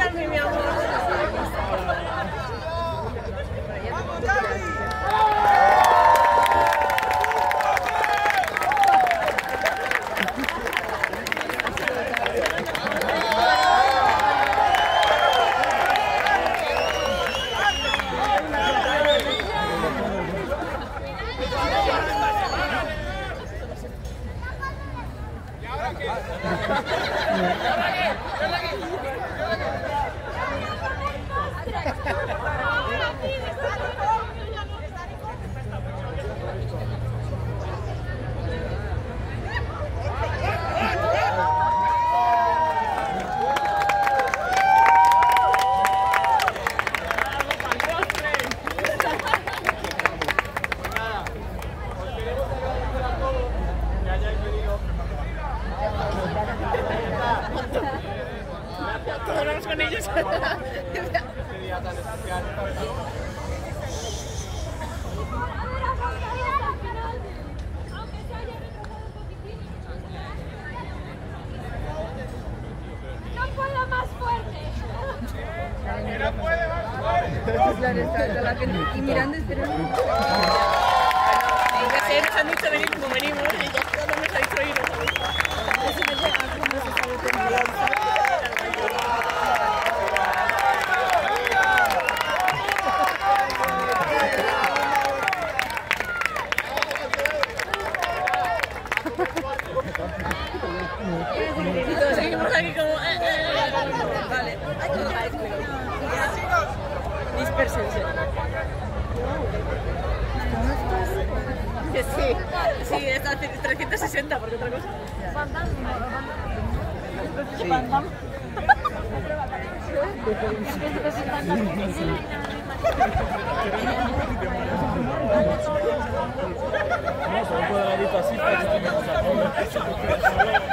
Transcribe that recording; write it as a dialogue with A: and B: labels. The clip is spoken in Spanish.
A: besarme, mi amor. Todos vamos con ellos.
B: ¡No puedo más fuerte!
C: ¡No puede más fuerte!
D: Claro, está la gente aquí mirando y esperando.
A: Nos han dicho venir como venimos y ya no nos ha dicho ir. Y todos seguimos aquí como... Vale. Dispersense. Que sí, está a 360 porque otra cosa.
D: Sí.
C: No, se un cuadradito así para que